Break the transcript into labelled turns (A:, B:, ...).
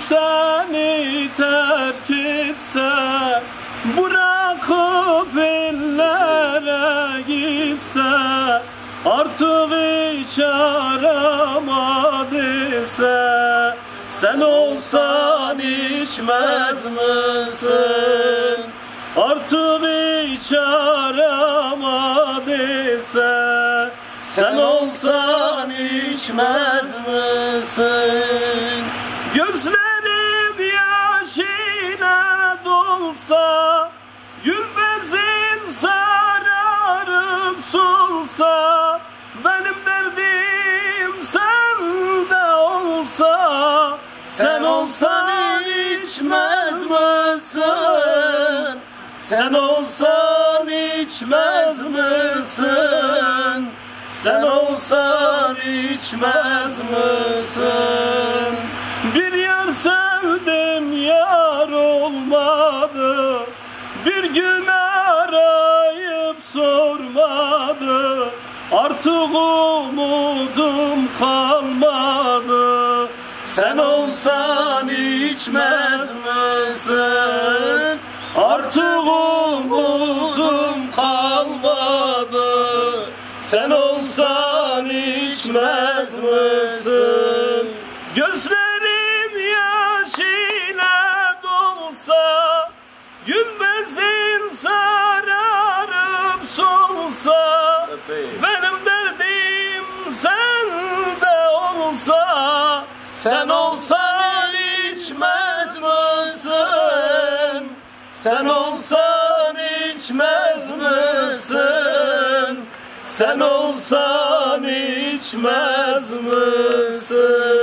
A: seni terk etse, bırakıp ellere gitse, artık hiç arama dese, sen olsan içmez misin? Artık hiç arama dese, sen olsan içmez misin? Gözlerim yaş ile dolsa, gülbezin sararıp solsa, benim derdim sende olsa, sen olsan içmez misin? Sen olsan içmez misin? Sen olsan içmez misin? Bir yar sevdim, yar olmadı, bir gün arayıp sormadı, artık umudum kalmadı. Sen olsan içmez misin? Artık umudum kalmadı. Sen olsan içmez misin? Gözlerim yaş ile dolsa, gülbezin sararıp solsa, benim derdim sende olsa, sen olsan içmez misin? Sen olsan içmez misin? Sen olsan içmez misin?